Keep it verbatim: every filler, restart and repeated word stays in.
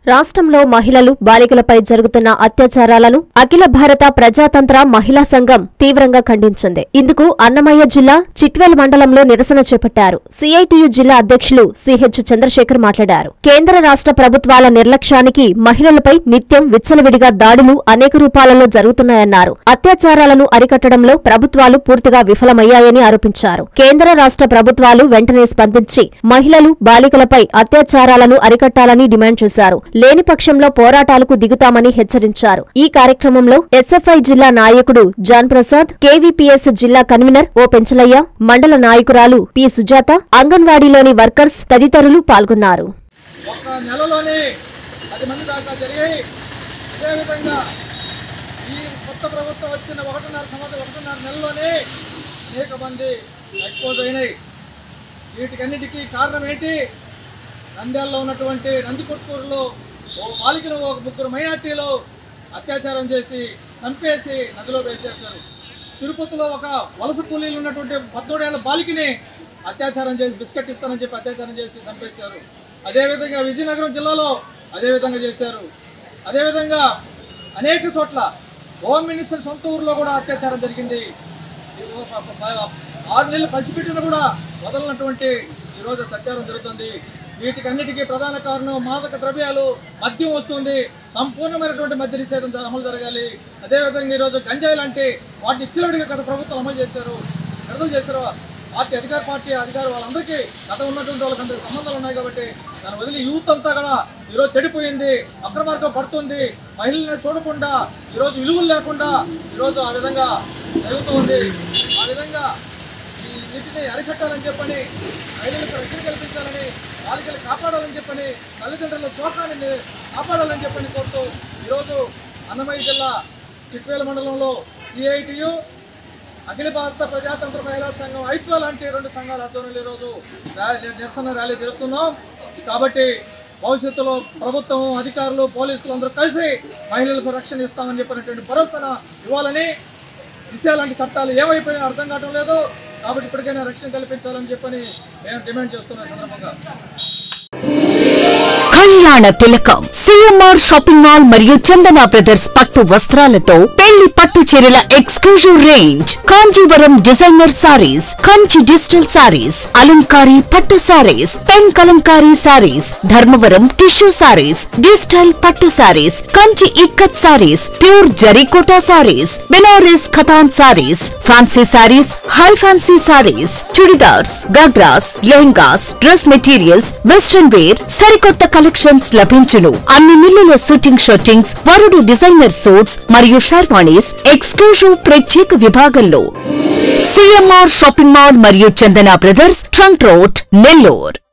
రాష్ట్రంలో మహిళలు బాలికలపై జరుగుతున్న అత్యాచారాలను అఖిల భారత ప్రజాతంత్ర మహిళా సంఘం తీవ్రంగా ఖండించింది. ఇందుకు అన్నమయ్య జిల్లా చిట్వేల్ మండలంలో నిరసన చేపట్టారు. సిఐటియు జిల్లా అధ్యక్షులు సిహెచ్ చంద్రశేఖర్ మాట్లాడారు. కేంద్ర రాష్ట్ర ప్రభుత్వాల నిర్లక్ష్యానికి మహిళలపై నిత్యం విచ్చలవిడిగా దాడులు అనేక రూపాలలో జరుగుతున్నాయన్నారు. అత్యాచారాలను అరికట్టడంలో ప్రభుత్వాలు పూర్తిగా విఫలమయ్యాయని ఆరోపించారు. కేంద్ర రాష్ట్ర ప్రభుత్వాలు వెంటనే స్పందించి మహిళలు బాలికలపై అత్యాచారాలను అరికట్టాలని డిమాండ్ చేశారు. లేని పక్షంలో పోరాటాలకు దిగుతామని హెచ్చరించారు. ఈ కార్యక్రమంలో ఎస్ఎఫ్ఐ జిల్లా నాయకుడు జాన్ ప్రసాద్, కేవీపీఎస్ జిల్లా కన్వీనర్ ఓ పెంచలయ్య, మండల నాయకురాలు పి సుజాత, అంగన్వాడీలోని వర్కర్స్ తదితరులు పాల్గొన్నారు. వీటికన్నిటికీ కారణం ఏంటి? నంద్యాలలో ఉన్నటువంటి నందికొట్కూరులో ఓ బాలికను ఒక ముగ్గురు మైనార్టీలో అత్యాచారం చేసి చంపేసి నదిలో వేసేశారు. తిరుపతిలో ఒక వలస కూలీలు ఉన్నటువంటి పద్మూడేళ్ల బాలికని అత్యాచారం చేసి బిస్కెట్ ఇస్తానని చెప్పి అత్యాచారం చేసి చంపేశారు. అదేవిధంగా విజయనగరం జిల్లాలో అదేవిధంగా చేశారు. అదేవిధంగా అనేక చోట్ల హోమ్ మినిస్టర్ సొంత ఊరిలో కూడా అత్యాచారం జరిగింది. ఆరు నెలలు పసిపెట్టిన కూడా వదలనటువంటి ఈరోజు అత్యాచారం జరుగుతుంది. వీటికన్నిటికీ ప్రధాన కారణం మాదక ద్రవ్యాలు, మద్యం వస్తుంది. సంపూర్ణమైనటువంటి మద్య నిషేధం అమలు జరగాలి. అదేవిధంగా ఈరోజు గంజాయి లాంటి వాటిని ఇచ్చినవిడిగా గత ప్రభుత్వం అమలు చేశారు, విడుదల చేశారు. పార్టీ అధికార పార్టీ అధికారులు వాళ్ళందరికీ గత ఉన్నటువంటి వాళ్ళకందరికీ సంబంధాలు ఉన్నాయి కాబట్టి దాన్ని వదిలి యూత్ అంతా కూడా ఈరోజు చెడిపోయింది, అక్రమార్గం పడుతుంది. మహిళలను చూడకుండా ఈరోజు విలువలు లేకుండా ఈరోజు ఆ విధంగా జరుగుతూ ఉంది. ఆ విధంగా ఈ వీటిని అరికట్టాలని చెప్పని, మహిళలకు రక్షణ కల్పించాలని, బాలికలు కాపాడాలని చెప్పని, తల్లిదండ్రుల శోకాన్ని కాపాడాలని చెప్పని కోరుతూ ఈరోజు అన్నమయ్య జిల్లా చిట్వేల మండలంలో సిఐటియు, అఖిల భారత ప్రజాతంత్ర మహిళా సంఘం, ఐక్య లాంటి రెండు సంఘాల ఆధ్వర్యంలో ఈరోజు నిరసన ర్యాలీ చేస్తున్నాం. కాబట్టి భవిష్యత్తులో ప్రభుత్వం, అధికారులు, పోలీసులు అందరూ కలిసి మహిళలకు రక్షణ ఇస్తామని చెప్పినటువంటి భరోసా ఇవ్వాలని, దిశ లాంటి చట్టాలు ఏమైపోయినా అర్థం కావడం లేదు. కాబట్టి ఇప్పటికైనా రక్షణ కల్పించాలని చెప్పని మేము డిమాండ్ చేస్తున్న సందర్భంగా కళ్యాణ తిలకం సిఎంఆర్ షాపింగ్ మాల్ మరియు చందన బ్రదర్స్ పట్టు వస్త్రాలతో పెళ్లి పట్టు చీరల exclusive range, Kanjeevaram designer sarees, Kanchi digital sarees, అలంకారీ పట్టు sarees, pen Kalamkari sarees, Dharmavaram tissue sarees, digital పట్టు sarees, Kanchi ikkat sarees, pure Zarikota sarees, Banaras katan sarees, fancy sarees, high fancy sarees, chudidars, ghagras, lehengas, dress materials, western wear, సరికొత్త కలెక్షన్స్ లభించును. అన్ని మిల్లుల షూటింగ్ షర్టింగ్స్, వరుడు డిజైనర్ సూట్స్ మరియు షర్వాణీస్ ఎక్స్క్లూజివ్ ప్రత్యేక విభాగంలో సిఎంఆర్ షాపింగ్ మాల్ మరియు Chandana brothers, Trunk Road, Nellore.